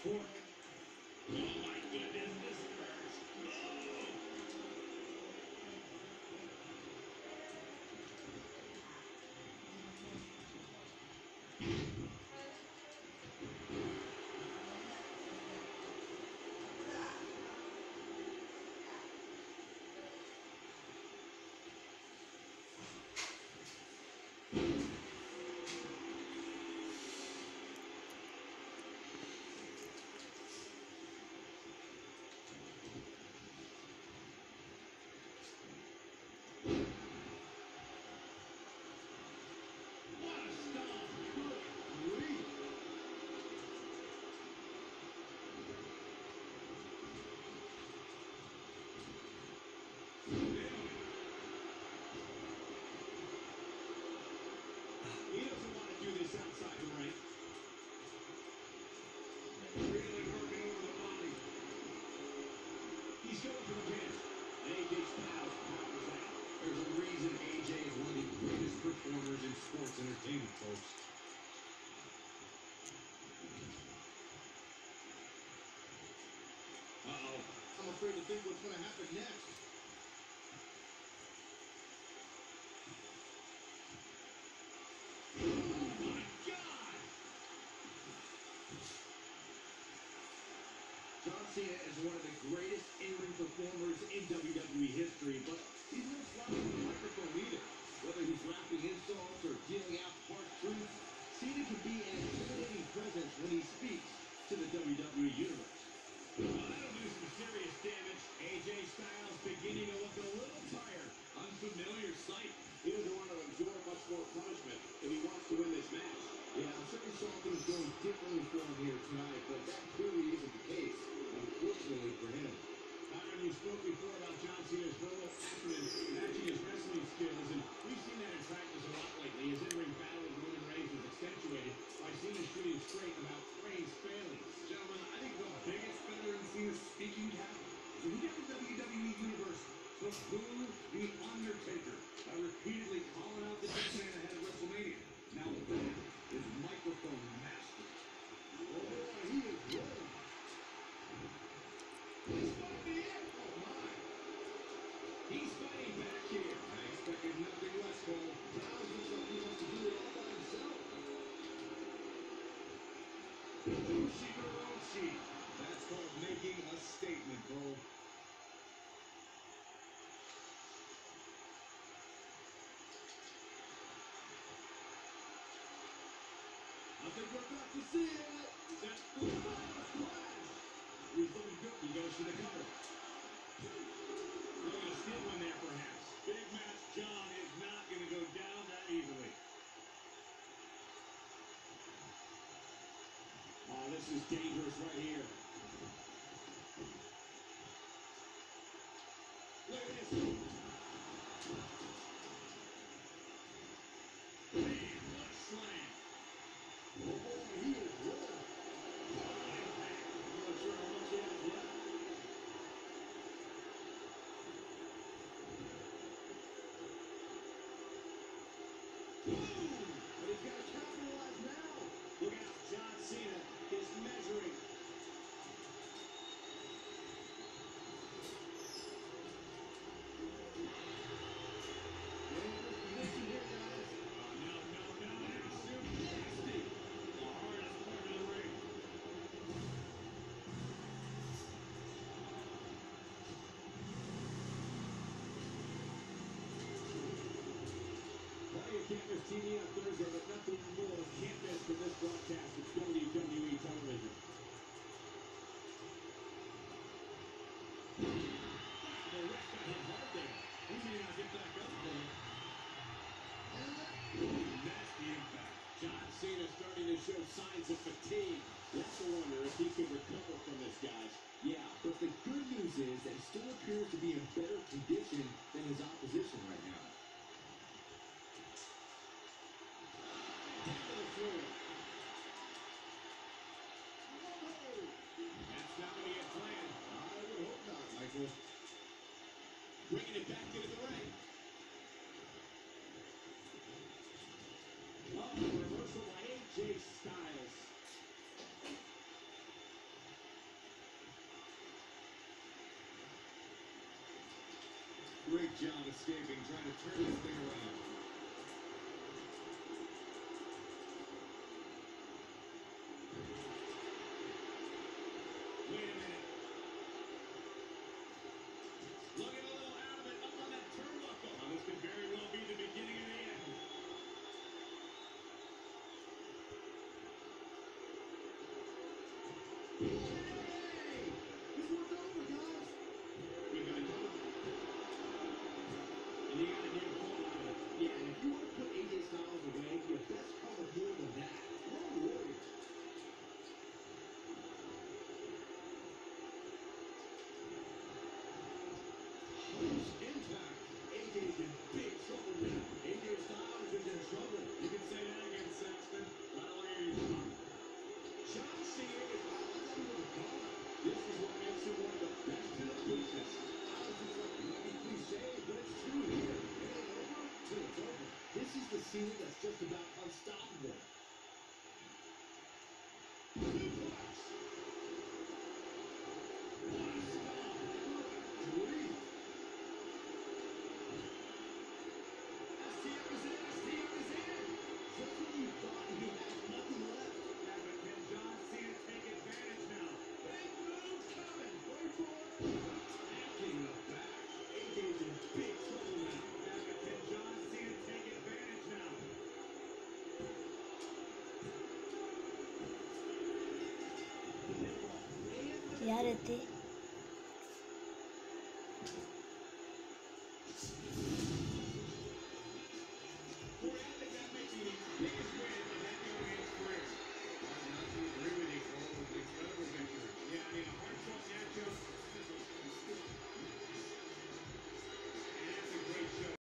For oh my goodness, this hurts. Oh. He doesn't want to do this outside the ring. Really working over the body. He's going for the pin. AJ Styles powers out. There's a reason AJ is one of the greatest performers in sports entertainment, folks. Uh-oh. I'm afraid to think what's going to happen next. John Cena is one of the greatest in-ring performers in WWE history, but he's no slouch on the microphone either. Whether he's rapping insults or dealing out harsh truths, Cena can be an intimidating presence when he speaks to the WWE Universe. That'll do some serious damage. AJ Styles beginning to look a little tired. Unfamiliar sight. He doesn't want to absorb much more punishment if he wants to win this match. Yeah, I'm sure he saw things going differently for him here tonight, but that clearly isn't the case, unfortunately for him. Byron, you spoke before about John Cena's verbal acumen matching his wrestling skills, and we've seen that in practice a lot lately. His in-ring battle with Roman Reigns was accentuated by Cena shooting straight about Reigns' failings. Gentlemen, I think the biggest feather in Cena's speaking cap is when he got the WWE Universe to boo The Undertaker by repeatedly calling out the big man ahead of WrestleMania. Now that is microphone mastery. Oh, he is rolling. This might be it. Oh, my. He's fighting back here. I expected nothing less, Cole. Styles looks like he wants to do it all by himself. Ushi. That's called making a statement, Cole. I think we're about to see it. That's the splash. He's looking good. He goes for the cover. Looking to steal one there, perhaps. Big match John is not going to go down that easily. Oh, this is dangerous right here. Look at this. Man, what a slam. Oh, boy, he is rolling. I'm not sure how much he has left. Boom! But he's got to capitalize now. Look out, John Cena is measuring. Can't miss TV on Thursday, but nothing more can't miss from this broadcast of WWE television. The ref got hit hard there. He may not get back up there. Nasty impact. John Cena starting to show signs of fatigue. You have to wonder if he could recover from this, guys. Yeah, but the good news is that he still appears to be in better condition than his opposition right now. That's not going to get planned. I would hope not, Michael. Bringing it back into the ring. Oh, reversal by AJ Styles. Great job escaping, trying to turn this thing around. Wait a minute. Looking a little out of it, up on that turnbuckle. Now, this could very well be the beginning of the end. Hey! This one's over, guys. We got it. And you got to give Cole. Yeah, and if you want to put AJ Styles away, you best cover more than that. We're Warriors. Close impact. AJ's in big trouble now. AJ Styles is in trouble. You can say that again, Saxton. I don't hear you. John Cena is all under the car. This is what makes him one of the best in the business. Styles is like maybe cliche, but it's true here. It ain't over till it's over. This is the Cena that's just about unstoppable. Suplex. What a stop. Good grief. STF is in. STF is in. Just when you thought he had nothing left. Yeah, but can John Cena take advantage now? Big move coming. Wait for it. Attacking the back. AJ's in big trouble now. Yeah, but can John Cena take advantage now? यार रहते